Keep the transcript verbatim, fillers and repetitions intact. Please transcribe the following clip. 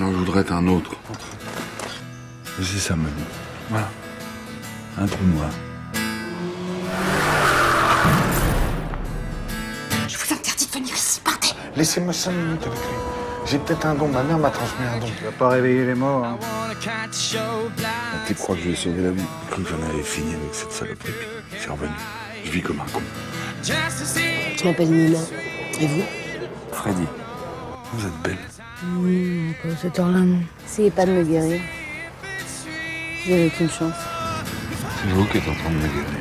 Non, je voudrais être un autre. C'est ça, ma vie. Voilà. Un trou noir. Je vous interdis de venir ici, partez. Laissez-moi cinq minutes avec lui. J'ai peut-être un don, ma mère m'a transmis un don. Tu vas pas réveiller les morts, hein. Tu crois que je vais sauver la vie? J'ai cru que j'en avais fini avec cette saloperie. C'est revenu. Je vis comme un con. Je m'appelle Nina. Et vous? Freddy, vous êtes belle. Mmh, pas cette heure-là, non. Essayez pas de me guérir. Vous avez aucune chance. C'est vous qui êtes en train de me guérir.